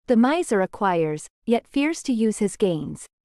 The miser acquires, yet fears to use his gains.